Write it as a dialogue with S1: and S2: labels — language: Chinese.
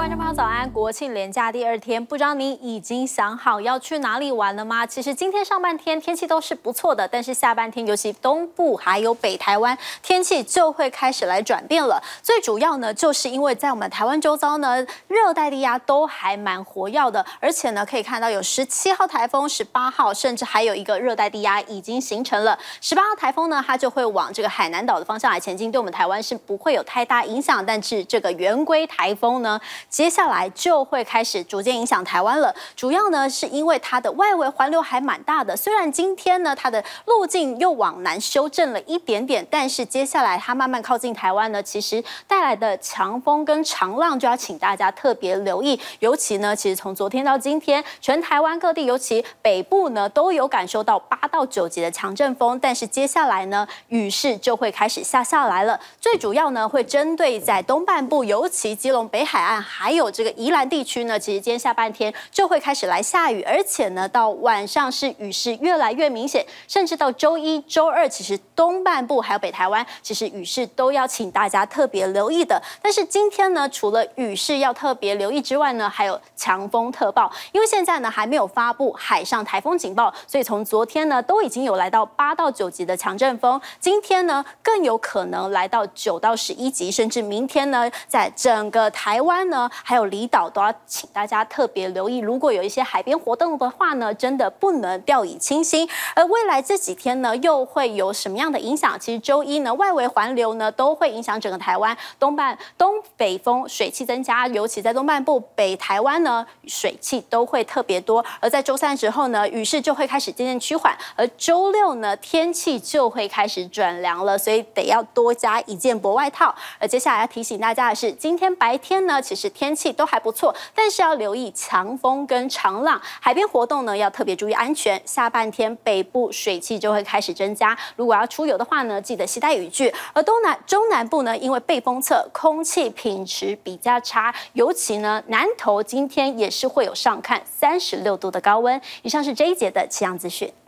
S1: 观众朋友早安！国庆连假第2天，不知道你已经想好要去哪里玩了吗？其实今天上半天天气都是不错的，但是下半天，尤其东部还有北台湾，天气就会开始来转变了。最主要呢，就是因为在我们台湾周遭呢，热带低压都还蛮活跃的，而且呢，可以看到有17号台风、18号，甚至还有一个热带低压已经形成了。18号台风呢，它就会往这个海南岛的方向来前进，对我们台湾是不会有太大影响。但是这个圆规台风呢，接下来就会开始逐渐影响台湾了。主要呢是因为它的外围环流还蛮大的，虽然今天呢它的路径又往南修正了一点点，但是接下来它慢慢靠近台湾呢，其实带来的强风跟长浪就要请大家特别留意。尤其呢，其实从昨天到今天，全台湾各地，尤其北部呢，都有感受到8到9级的强阵风。但是接下来呢，雨势就会开始下来了。最主要呢，会针对在东半部，尤其基隆北海岸，还有这个宜兰地区呢，其实今天下半天就会开始来下雨，而且呢，到晚上是雨势越来越明显，甚至到周1、周2，其实东半部还有北台湾，其实雨势都要请大家特别留意的。但是今天呢，除了雨势要特别留意之外呢，还有强风特报，因为现在呢还没有发布海上台风警报，所以从昨天呢都已经有来到8到9级的强阵风，今天呢更有可能来到9到11级，甚至明天呢，在整个台湾呢还有离岛都要请大家特别留意。如果有一些海边活动的话呢，真的不能掉以轻心。而未来这几天呢，又会有什么样的影响？其实周1呢，外围环流呢都会影响整个台湾东北风水汽增加，尤其在东半部北台湾呢，水汽都会特别多。而在周3之后呢，雨势就会开始渐渐趋缓，而周6呢，天气就会开始转凉了，所以得要多加一件薄外套。而接下来要提醒大家的是，今天白天呢，其实天气都还不错，但是要留意强风跟长浪，海边活动呢要特别注意安全。下半天北部水汽就会开始增加，如果要出游的话呢，记得携带雨具。而中南部呢，因为背风侧空气品质比较差，尤其呢南投今天也是会有上看36度的高温。以上是这一节的气象资讯。